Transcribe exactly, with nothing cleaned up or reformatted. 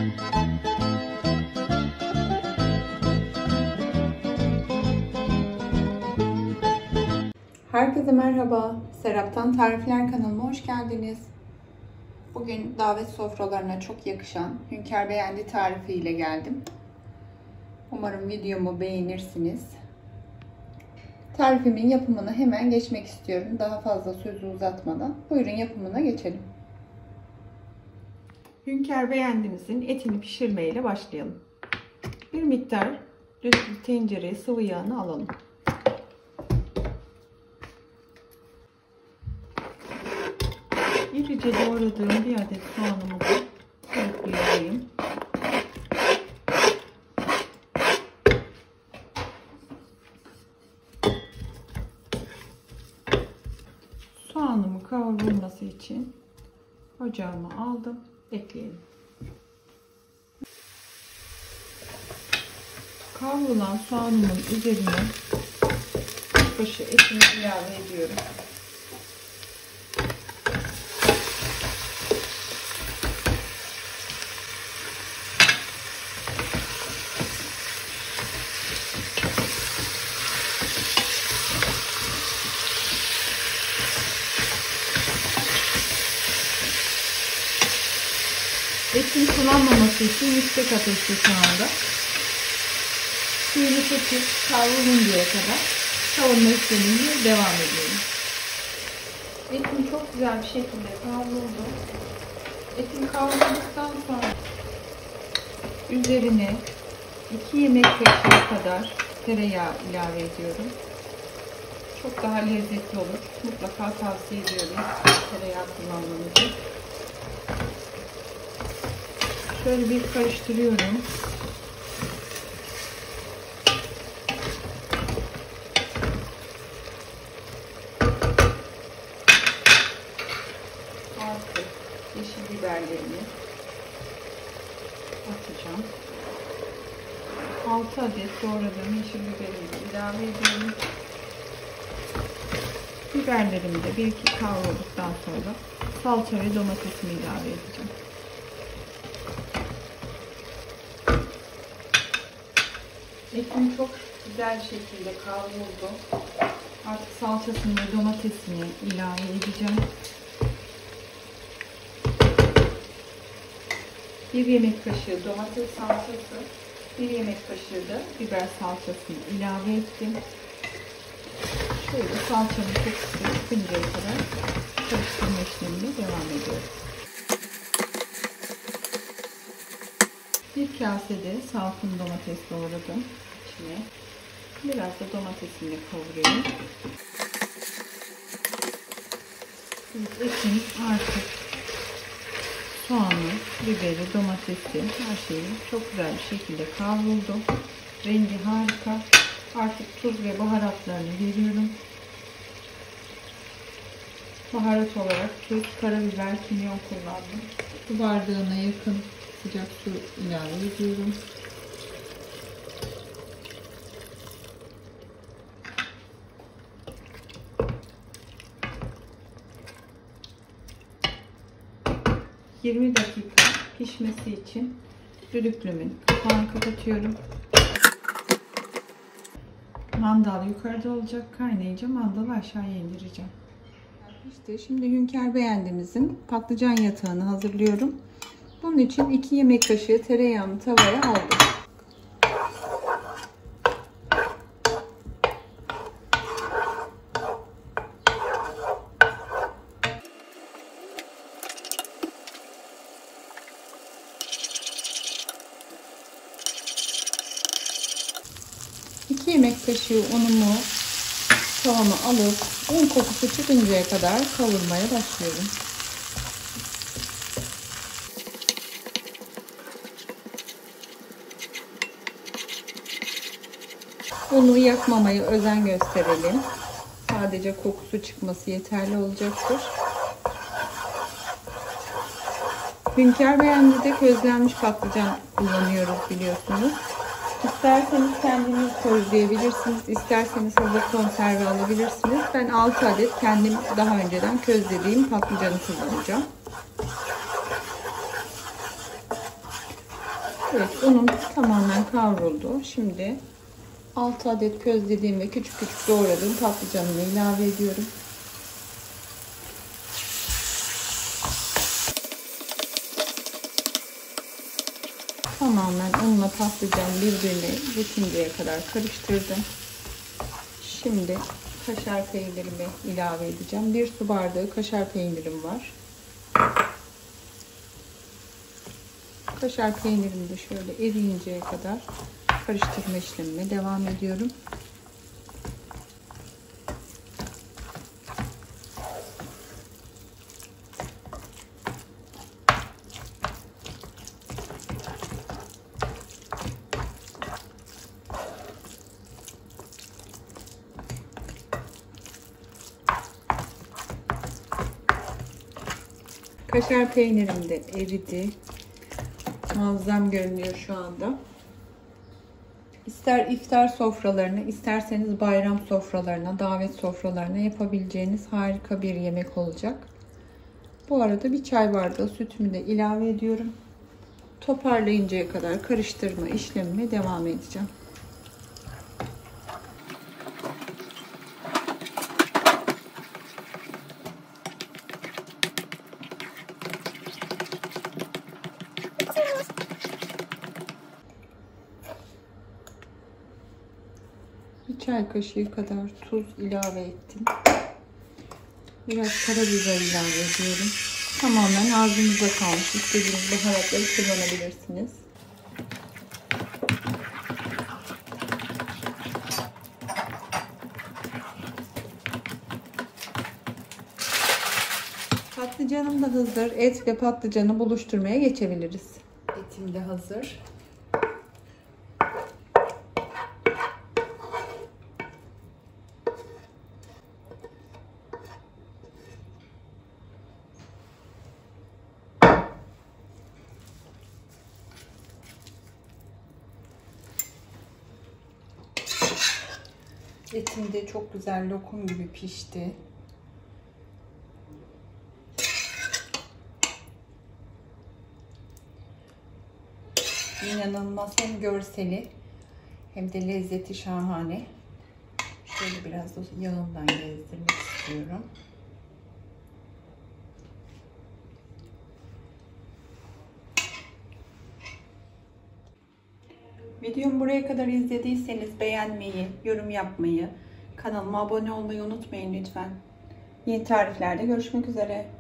Herkese merhaba. Serap'tan Tarifler kanalıma hoş geldiniz. Bugün davet sofralarına çok yakışan Hünkar Beğendi tarifi ile geldim. Umarım videomu beğenirsiniz. Tarifimin yapımına hemen geçmek istiyorum. Daha fazla sözü uzatmadan. Buyurun yapımına geçelim. Hünkar Beğendi'mizin etini pişirmeyle başlayalım. Bir miktar düz bir tencereye sıvı yağını alalım. İrice doğradığım bir adet soğanımı da kırpıyorum. Soğanımı kavrulması için ocağıma aldım. Ekleyelim. Kavrulan soğanımın üzerine kuşbaşı etini ilave ediyorum. Etin sulanmaması için yüksek ateşte şu anda. Suyunu çekip kavruluncaya kadar kavurma işlemine devam ediyorum. Etim çok güzel bir şekilde kavruldu. Etim kavrulduktan sonra üzerine iki yemek kaşığı kadar tereyağı ilave ediyorum. Çok daha lezzetli olur. Mutlaka tavsiye ediyorum tereyağı kullanmanızı. Şöyle bir karıştırıyorum. Artık yeşil biberlerimi atacağım. altı adet doğradığım yeşil biberimi ilave ediyorum. Biberlerimi de bir iki kavrulduktan sonra salça ve domatesimi ilave edeceğim. Etim çok güzel bir şekilde kavruldu. Artık salçasını ve domatesini ilave edeceğim. Bir yemek kaşığı domates salçası, bir yemek kaşığı da biber salçasını ilave ettim. Şöyle salçanın kokusu çıkıncaya kadar karıştırma işlemine devam ediyoruz. Bir kasede salkım domates doğradım. İçine biraz da domatesini kavuruyorum. Etin artık soğanı, biberi, domatesi, her şeyi çok güzel bir şekilde kavruldu. Rengi harika. Artık tuz ve baharatlarını veriyorum. Baharat olarak tuz, karabiber, kimyon kullandım. Su bardağına yakın sıcak su ilave ediyorum. yirmi dakika pişmesi için düdüklümün kapağını kapatıyorum. Mandal yukarıda olacak. Kaynayınca mandalı aşağıya indireceğim. İşte şimdi Hünkar Beğendi'mizin patlıcan yatağını hazırlıyorum. Bunun için iki yemek kaşığı tereyağını tavaya aldım. iki yemek kaşığı unumu tavama alıp un kokusu çıkıncaya kadar kavurmaya başlıyorum. Unu yakmamaya özen gösterelim. Sadece kokusu çıkması yeterli olacaktır. Hünkar Beğendi'de közlenmiş patlıcan kullanıyoruz biliyorsunuz. İsterseniz kendiniz közleyebilirsiniz, isterseniz hazır konserve alabilirsiniz. Ben altı adet kendim daha önceden közlediğim patlıcanı kullanacağım. Evet, unum tamamen kavruldu. Şimdi altı adet közlediğim ve küçük küçük doğradığım patlıcanımı ilave ediyorum. Tamamen unla patlıcan birbirine geçinceye kadar karıştırdım. Şimdi kaşar peynirimi ilave edeceğim. Bir su bardağı kaşar peynirim var. Kaşar peynirimi de şöyle eriyinceye kadar karıştırma işlemine devam ediyorum. Kaşar peynirim de eridi. Muazzam görünüyor şu anda. İster iftar sofralarına, isterseniz bayram sofralarına, davet sofralarına yapabileceğiniz harika bir yemek olacak. Bu arada bir çay bardağı sütümü de ilave ediyorum. Toparlayıncaya kadar karıştırma işlemine devam edeceğim. Bir çay kaşığı kadar tuz ilave ettim. Biraz karabiber ilave ediyorum. Tamamen ağzınıza kalmış. İstediğiniz baharatları kullanabilirsiniz. Patlıcanım da hazır. Et ve patlıcanı buluşturmaya geçebiliriz. Etim de hazır. Etim de çok güzel lokum gibi pişti. İnanılmaz, hem görseli hem de lezzeti şahane. Şöyle biraz da yağından gezdirmek istiyorum. Videomu buraya kadar izlediyseniz beğenmeyi, yorum yapmayı, kanalıma abone olmayı unutmayın lütfen. Yeni tariflerde görüşmek üzere.